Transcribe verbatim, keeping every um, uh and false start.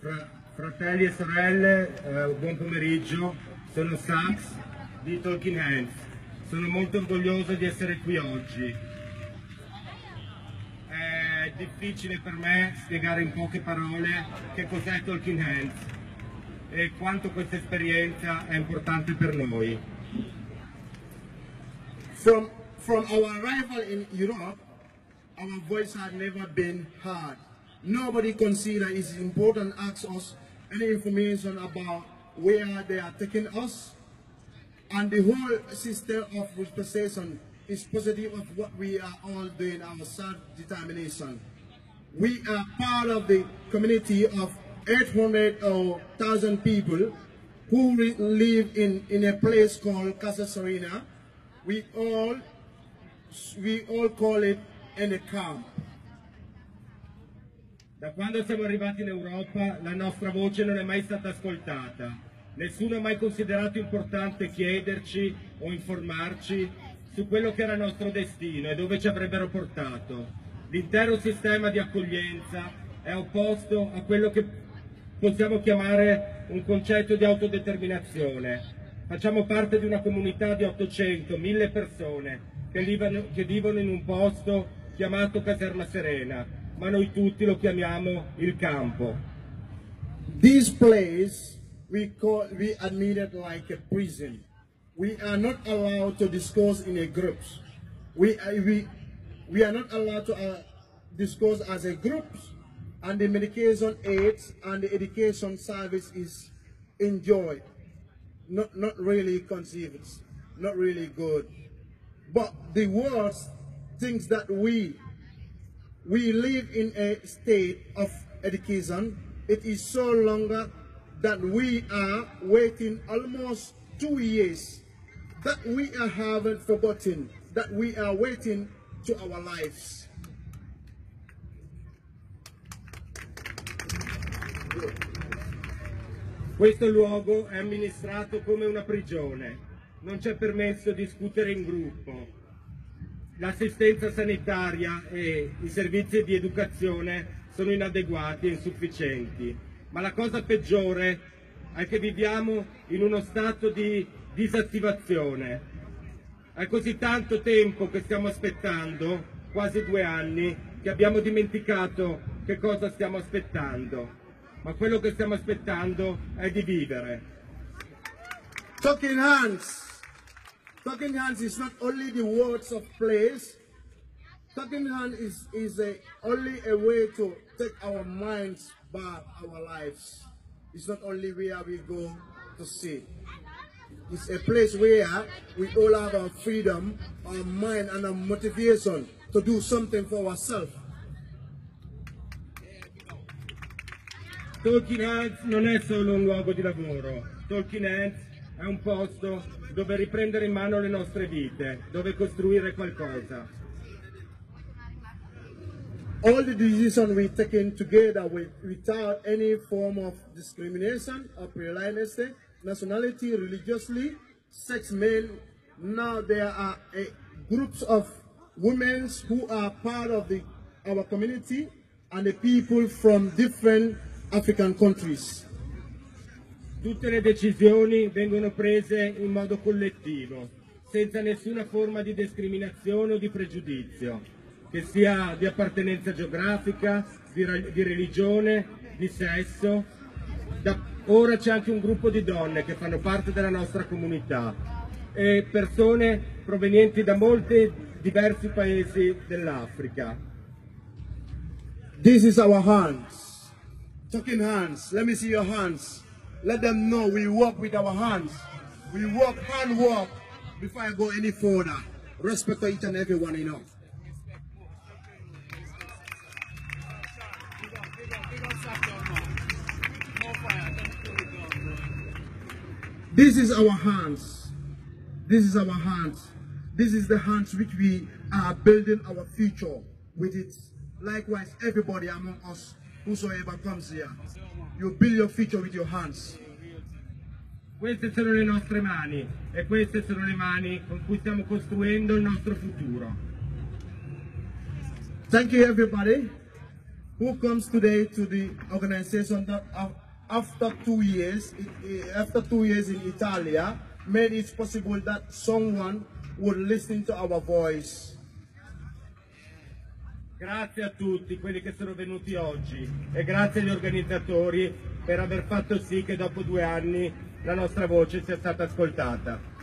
Fra, fratelli e sorelle, eh, buon pomeriggio, sono Sax di Talking Hands. Sono molto orgoglioso di essere qui oggi. È difficile per me spiegare in poche parole che cos'è Talking Hands e quanto questa esperienza è importante per noi. From, from our arrival in Europe, our voice had never been heard. Nobody considered it's important to ask us any information about where they are taking us. And the whole system of representation is positive of what we are all doing, our self-determination. We are part of the community of eight hundred thousand people who live in, in a place called Casa Serena. We all, we all call it in camp. Da quando siamo arrivati in Europa la nostra voce non è mai stata ascoltata. Nessuno ha mai considerato importante chiederci o informarci su quello che era il nostro destino e dove ci avrebbero portato. L'intero sistema di accoglienza è opposto a quello che possiamo chiamare un concetto di autodeterminazione. Facciamo parte di una comunità di ottocento mille persone che vivono, che vivono in un posto chiamato Caserma Serena, ma noi tutti lo chiamiamo il campo. This place we call we admitted like a prison. We are not allowed to discuss in a groups. We uh, we we are not allowed to uh, discuss as a group, and the medication aids and the education service is enjoyed. Not not really conceived, not really good. But the worst things that we We live in a state of education. It is so longer that we are waiting almost two years that we are haven't forgotten that we are waiting to our lives. Questo luogo è amministrato come una prigione. Non c'è permesso discutere in gruppo. L'assistenza sanitaria e i servizi di educazione sono inadeguati e insufficienti, ma la cosa peggiore è che viviamo in uno stato di disattivazione. È così tanto tempo che stiamo aspettando, quasi due anni, che abbiamo dimenticato che cosa stiamo aspettando, ma quello che stiamo aspettando è di vivere. Talking Hands. Talking Hands is not only the words of place. Talking Hands is, is a, only a way to take our minds back, our lives. It's not only where we go to see. It's a place where we all have our freedom, our mind and our motivation to do something for ourselves. Talking Hands non è solo un luogo di lavoro. Talking Hands è un posto dove riprendere in mano le nostre vite, dove costruire qualcosa. All the decisions we taken together with, without any form of discrimination or prejudice, nationality, religiously, sex, male. Now there are a, groups of women who are part of the, our community and the people from different African countries. Tutte le decisioni vengono prese in modo collettivo, senza nessuna forma di discriminazione o di pregiudizio, che sia di appartenenza geografica, di, di religione, di sesso. Da, ora c'è anche un gruppo di donne che fanno parte della nostra comunità e persone provenienti da molti diversi paesi dell'Africa. This is our hands. Talking Hands. Let me see your hands. Let them know we work with our hands. We work hand work before I go any further. Respect to each and everyone, you know. This is our hands. This is our hands. This is the hands which we are building our future with it. Likewise, everybody among us, whosoever comes here, you build your future with your hands. Queste sono le nostre mani e queste sono le mani con cui stiamo costruendo il nostro futuro. Thank you, everybody. who comes today to the organization that after two years, after two years in Italia, made it possible that someone would listen to our voice. Grazie a tutti quelli che sono venuti oggi e grazie agli organizzatori per aver fatto sì che dopo due anni la nostra voce sia stata ascoltata.